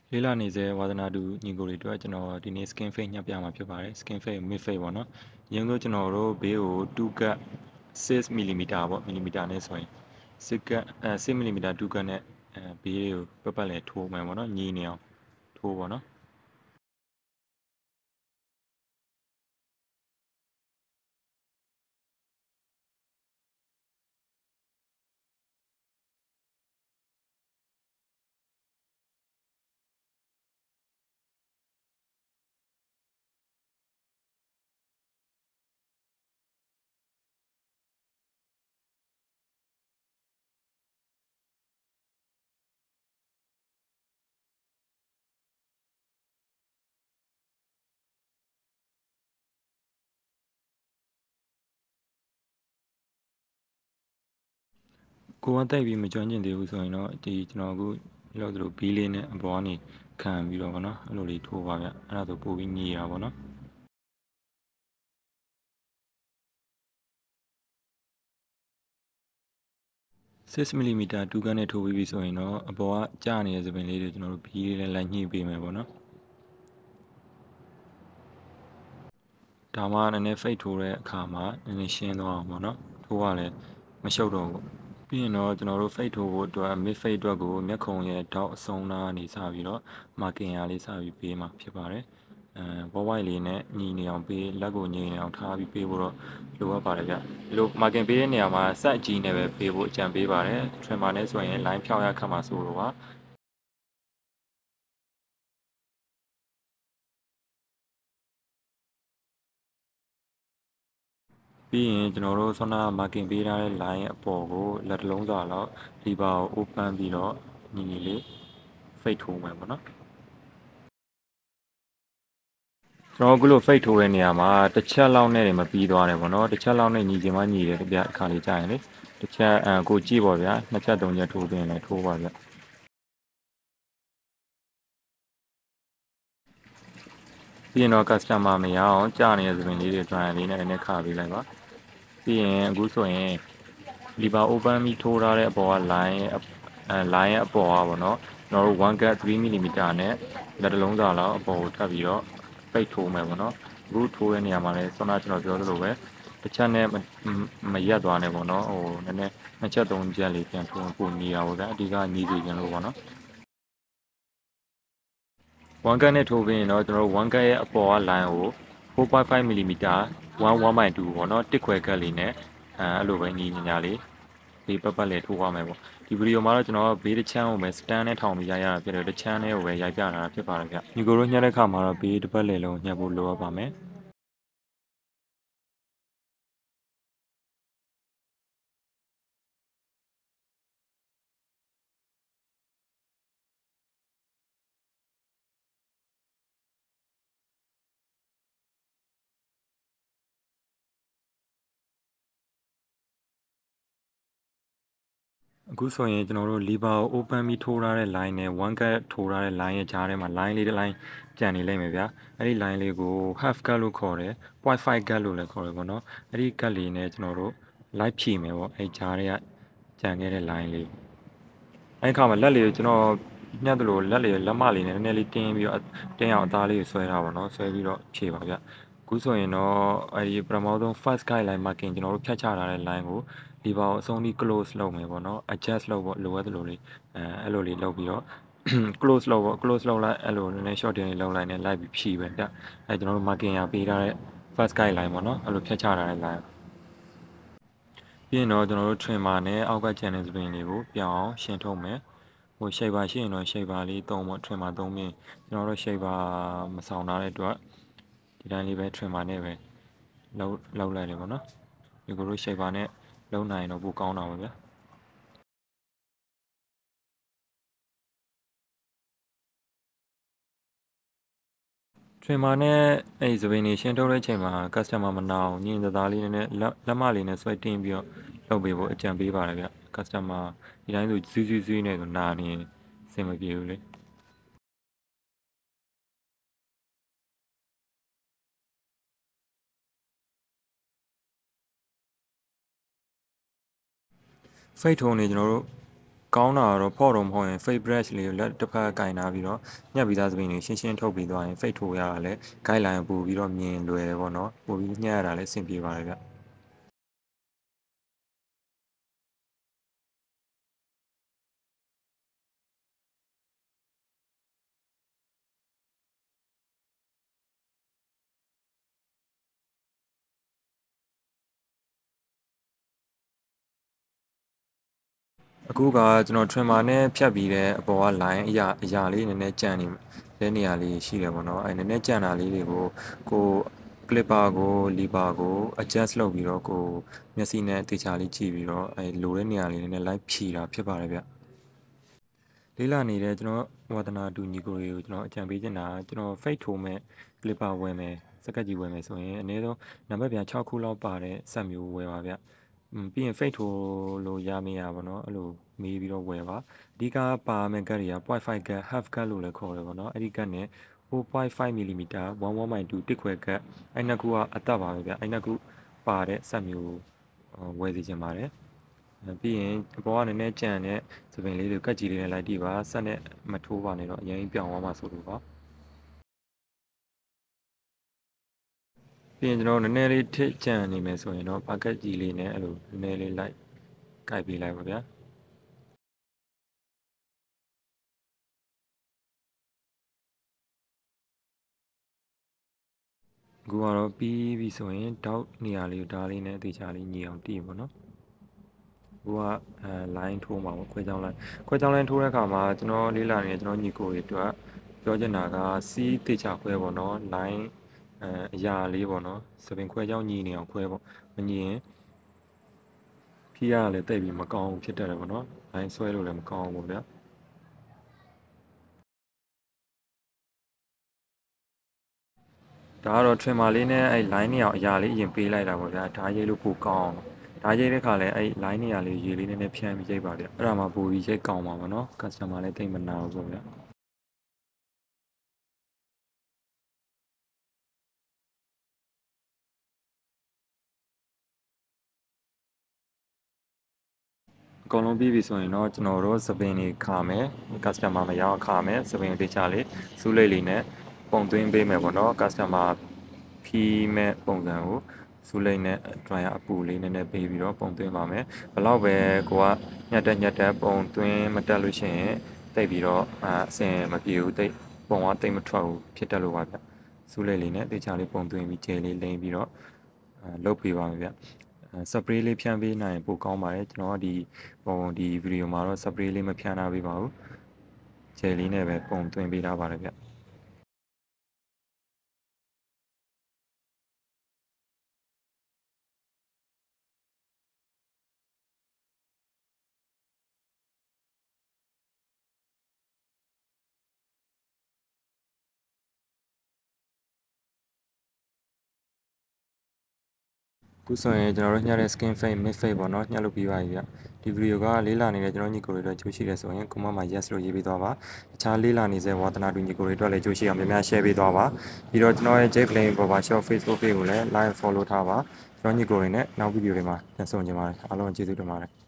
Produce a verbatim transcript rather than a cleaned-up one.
လေးလာနေစေဝါသနာတူညီကိုတွေအတွက်ကျွန်တော်ဒီနေ့ skin fade ညှပ်ပြမှာဖြစ်ပါတယ် skin fade mid fade ပေါ့နော်အရင်ဆုံးကျွန်တော်တို့ဘေးကိုtwo cut six millimeter ပေါ့ millimeter နဲ့ဆိုရင်six cut အဲsix millimeter two cut နဲ့အဲဘေးကိုပတ်ပတ်လဲထိုးမယ်ပေါ့နော်ညီနေအောင်ထိုးပေါ့နော်ကိုကတိုက်ပြီးမကျွမ်းကျင်သေးဘူးဆိုရင်တော့ဒီကျွန်တော်အခုလောက်သလိုဘီးလေးနဲ့အပေါ်ကနေခံပြီးတော့ဗောနော်အဲ့လိုလေးထိုးပါဗျအဲ့ဒါဆိုပို့ပြီးညီရပါဗောနော်six millimeter two cut နဲ့ထိုးပြီးပြီဆိုရင်တော့အပေါ်ကကြာနေတဲ့သပင်လေးတွေကျွန်တော်တို့ဘီးလေးနဲ့လိုက်ညှိပေးမယ်ဗောနော်ဒါမှနည်းနည်း fade ထိုးတဲ့အခါမှာနည်းနည်းရှင်းသွားအောင်ပေါ့နော်ထိုးရလဲမရှုပ်တော့ဘူးပြီးရင်တော့ကျွန်တော်တို့ fade ထိုးဖို့အတွက် mid fade အတွက်ကိုမျက်ခုံရဲ့တောက်အဆုံးနားကနေစပြီးတော့ marking ရလေးစပြီးပေးမှာဖြစ်ပါတယ်အဲ white လေးနဲ့ညီနေအောင်ပေးလက်ကိုညီနေအောင်ထားပြီးပေးဖို့တော့လိုအပ်ပါတယ်ဗျဒီလို marking ပေးတဲ့နေရာမှာ set ကြီးနဲ့ပဲပေးဖို့အကြံပေးပါတယ် trimmer နဲ့ဆိုရင် line ဖြောက်ရခက်မှာဆိုတော့ပါပြီးရင်ကျွန်တော်တို့ဆွမ်းနာ marking ပေးထားတဲ့ line အပေါ်ကိုလက်တစ်လုံးစာလောက် lever ကို open ပြီးတော့ညီညီလေး fade ထိုးမယ်ပေါ့နော်ကျွန်တော်အခုလို fade ထိုးတဲ့နေရာမှာတစ်ချက်လောက်နဲ့မပြီးသွားတယ်ပေါ့နော်တစ်ချက်လောက်နဲ့ညီချင်မှညီတယ်ဗျအခါလေးကြာရင်လေတစ်ချက်အကိုကြည့်ပါဗျာနှစ်ချက်သုံးချက်ထိုးပြီးရင်လည်းထိုးပါဗျပြီးရင်တော့ customer မရအောင်ကြာနေတဲ့သပင်လေးတွေ dryer လေးနဲ့လည်းခါပေးလိုက်ပါပြီးရင်အခုဆိုရင် lever open ပြီးထိုးထားတဲ့အပေါ်က line အဲ line ရဲ့အပေါ်ကပေါ့နော်ကျွန်တော်တို့one cut three millimeter နဲ့လက်တစ်လုံးစာလောက်အပေါ်ကိုထပ်ပြီးတော့ fade ထိုးမယ်ပေါ့နော်အခုထိုးတဲ့နေရာမှာလည်းဆွမ်းနာကျွန်တော်ပြောသလိုပဲတစ်ချက်နဲ့မရက်သွားနဲ့ပေါ့နော်ဟိုနည်းနည်းနှစ်ချက်သုံးချက်လေးပြန်ထိုးပို့ညီရပါဗျာအဓိကညီစီခြင်းလို့ပေါ့နော်one cut နဲ့ထိုးပြီးရင်တော့ကျွန်တော်တို့one cut ရဲ့အပေါ်က line ကိုfour point five millimeter one one by two ပေါ့နော်တစ်ခွဲကတ်လေးနဲ့အဲအဲ့လိုပဲညီညီညာလေးဘေးပတ်ပတ်လေးထိုးရမယ်ပေါ့ဒီဗီဒီယိုမှာတော့ကျွန်တော်ဘေးတစ်ချမ်းကိုပဲ stand နဲ့ထောင်ပြီးရိုက်ရတာဖြစ်တယ်တစ်ချမ်းနဲ့ကိုပဲရိုက်ပြတာဖြစ်ပါတယ်ဗျညီကိုတို့ညှက်တဲ့ခါမှာတော့ဘေးတစ်ပတ်လည်လုံးညှက်ဖို့လိုအပ်ပါမယ်အခုဆိုရင်ကျွန်တော်တို့ lever ကို open ပြီးထိုးထားတဲ့ line နဲ့ one cut ထိုးထားတဲ့ line ရဲ့ကြားထဲမှာ line လေးတစ် line ကျန်နေလိမ့်မယ်ဗျာအဲ့ဒီ line လေးကို half cut လို့ခေါ်တယ် point five cut လို့လည်းခေါ်တယ်ပေါ့နော်အဲ့ဒီ cut လေးနဲ့ကျွန်တော်တို့ light ဖြည့်မယ်ပေါ့အဲ့ကြားထဲကကျန်ခဲ့တဲ့ line လေးအဲ့ခါမှာလက်လေးကိုကျွန်တော်ညှက်သလိုလက်လေးလက်မလေးနဲ့နည်းနည်းလေးတင်းပြီးတော့တင်းအောင်အသားလေးကိုဆွဲထားပါတော့ဆွဲပြီးတော့ဖြည့်ပါဗျအခုဆိုရင်တော့အဲဒီပထမဆုံး first guideline marking ကျွန်တော်တို့ဖြတ်ချထားတဲ့ line ကိုဒီပါကိုအဆုံးထိ close လုပ်မယ်ပေါ့နော် adjust လုပ်ဖို့လိုအပ်သလိုလေးအဲအဲ့လိုလေးလုပ်ပြီးတော့ close လုပ်ပေါ့ close လုပ်လိုက်အဲ့လိုနည်းနည်း short တင်လေးလုပ်လိုက်နဲ့လိုက်ပြီးဖြည့်ပဲဗျအဲကျွန်တော်တို့ marking ရပေးထားတဲ့ first guideline ပေါ့နော်အဲ့လိုဖြတ်ချထားတဲ့ line ပြီးရင်တော့ကျွန်တော်တို့ trimmer နဲ့အောက်က channel စပင်လေးကိုပြောင်းအောင်ရှင်းထုတ်မယ်ဟို shaper ရှိရင်တော့ shaper လေးသုံးပေါ့ trimmer သုံးပြီးကျွန်တော်တို့ shaper မဆောင်ထားတဲ့အတွက်ဒီတိုင်းလေးပဲ trimmer နဲ့ပဲလောက်လောက်လိုက်တယ်ပေါ့နော်ဒီကိုတို့ shaper နဲ့လုံးနိုင်တော့ပိုကောင်းတာပါဗျာ trimmer နဲ့အဲ့ဒီသပင်တွေရှင်းထုတ်တဲ့အချိန်မှာ customer မနာအောင်ညင်သားလေးနဲ့လက်လက်မလေးနဲ့ဆွဲတင်းပြီးတော့လုပ်ပေးဖို့အကြံပေးပါတယ်ဗျ customer ဒီတိုင်းဆိုဇူးဇူးဇူးနဲ့ဆိုနာနေအဆင်မပြေဘူးလေဖိတ်ထုံးနေကျွန်တော်တို့ကောင်းတာကတော့ဖော့တော့မဟုတ်ရင် fade brush လေးကိုလက်တစ်ဖက်ကင်ထားပြီးတော့ညှပ်ပြီးသားသပင်တွေရှင်းရှင်းထုတ်ပြီးသွားရင် fade ထိုးရတာလည်း guideline ပို့ပြီးတော့မြင်လွယ်တယ်ပေါ့နော်ပို့ပြီးညှပ်ရတာလည်းအဆင်ပြေပါတယ်ဗျအခုကကျွန်တော် trimmer နဲ့ဖြတ်ပြီးတဲ့အပေါ်က line အရာအရာလေးနည်းနည်းကြံနေတဲ့နေရာလေးရှိတယ်ပေါ့နော်အဲနည်းနည်းကြံတာလေးတွေကိုကို clipper ကို lever ကို adjust လုပ်ပြီးတော့ကိုမျက်စိနဲ့တေချာလေးကြည့်ပြီးတော့အဲလိုတဲ့နေရာလေးနည်းနည်း light ဖြီတာဖြစ်ပါတယ်ဗျလေးလာနေတဲ့ကျွန်တော်ဝါသနာတူညီကိုတွေကိုကျွန်တော်အကြံပေးချင်တာကျွန်တော် fade ထိုးမဲ့ clipper ဝယ်မယ်စက်ကတ်ကြီးဝယ်မယ်ဆိုရင်အနည်းဆုံးနံပါတ်ပြန်၆ခုလောက်ပါတဲ့ဆက်မျိုးဝယ်ပါဗျပြီးရင် fade ထိုးလို့ရမရပါတော့အဲ့လိုမေးပြီးတော့ဝယ်ပါအဓိကပါမယ့်ကတ်တွေက point five ကတ် half ကတ်လို့လည်းခေါ်တယ်ပေါ့နော်အဲ့ဒီကတ်နဲ့ four point five millimeter one one point two တစ်ခွဲကတ်အဲ့နှစ်ခုကအသက်ပါပဲဗျအဲ့နှစ်ခုပါတဲ့ဆက်မျိုးဝယ်စီချင်ပါတယ်ပြီးရင်အပေါ်ကနည်းနည်းကြံတဲ့သပင်လေးတွေကတ်ကြီးလေးနဲ့လိုက်တီးပါဆက်နဲ့မထိုးပါနဲ့တော့အရင်ပြောင်းသွားမှာဆိုလို့ပါပြီးရင်ကျွန်တော်နည်းနည်းလေးထစ်ကြံနေမယ်ဆိုရင်တော့ဘာကတ်ကြီးလေးနဲ့အဲ့လိုနည်းနည်းလေးလိုက်ကိုက်ပေးလိုက်ပါဗျာအခုကတော့ပြီးပြီဆိုရင်တောက်နေရာလေးကိုဒါးလေးနဲ့အသေးချာလေးညီအောင်တီးပါတော့အခုကအဲ line ထိုးမှာပေါ့ခွဲချောင်း line ခွဲချောင်း line ထိုးတဲ့အခါမှာကျွန်တော်လေးလာနေကျွန်တော်ညီကိုတွေအတွက်ပြောချင်တာကစီးတေချာခွဲပေါ့နော် line အဲအရာလေးပေါ့နော်စပင်ခွဲချောင်းညီနေအောင်ခွဲပေါ့မညီရင်ဖြီးရလည်းတိတ်ပြီးမကောင်းဘူးဖြစ်တတ်တယ်ပေါ့နော် line ဆွဲလို့လည်းမကောင်းဘူးဗျာဒါကတော့ trimmer လေးနဲ့အဲ့ line နေအောင်အရာလေးအရင်ပေးလိုက်တာပေါ့ဗျာဓာရိပ်လို့ပိုကောင်းအောင်ဓာရိပ်တဲ့ခါလဲအဲ့ line နေရာလေးရေလေးနည်းနည်းဖြန်းပြီးရိပ်ပါဗျအဲ့ဒါမှပိုပြီးရိပ်ကောင်းပါပါနော် customer လည်းတိတ်မနာဘူးပေါ့ဗျာအကုန်လုံးပြီးပြီဆိုရင်တော့ကျွန်တော်တို့စပင်တွေခါမယ် customer မရောက်ခါမယ်စပင်တေချာလေးစူးလိတ်လေးနဲ့ပုံသွင်းပေးမယ်ပေါ့နော် customer ဖြီးမဲ့ပုံစံကိုစူးလိတ်နဲ့ dryer အပူလေးနည်းနည်းပေးပြီးတော့ပုံသွင်းပါမယ်ဘလောက်ပဲကိုကညက်တက်ညက်တက်ပုံသွင်းမတက်လို့ရှိရင်တိတ်ပြီးတော့အဆင်မပြေဘူးတိတ်ပုံကတိတ်မထွက်ဘူးဖြစ်တက်လို့ပါဗျစူးလိတ်လေးနဲ့တေချာလေးပုံသွင်းပြီးဂျယ်လေးလိမ့်ပြီးတော့လုတ်ပေးပါမယ်ဗျစပရေးလေးဖြန်းပေးနိုင်ပိုကောင်းပါတယ်ကျွန်တော်ကဒီဟိုဒီဗီဒီယိုမှာတော့စပရေးလေးမဖြန်းထားပေးပါဘူးဂျယ်လေးနဲ့ပဲပုံသွင်းပေးထားပါတယ်ဗျခုဆိုရင်ကျွန်တော်တို့ညှတဲ့ skin fade mid fade ပေါ့နော်ညှလုပ်ပြီးပါပြီဗျဒီဗီဒီယိုကလေးလာနေတဲ့ကျွန်တော်ညီကိုတွေအတွက်ကြိုးရှိတယ်ဆိုရင် comment မှာ yes လို့ရေးပေးသွားပါတခြားလေးလာနေတဲ့ဝါသနာတူညီကိုတွေအတွက်လည်းကြိုးရှိအောင်များများ share ပေးသွားပါပြီးတော့ကျွန်တော်ရဲ့ Jake Plain Barber Shop Facebook page ကိုလည်း like follow ထားပါကျွန်တော်ညီကိုတွေနဲ့နောက်ဗီဒီယိုတွေမှာပြန်ဆုံကြပါမယ်အားလုံးကျေးဇူးတင်ပါတယ်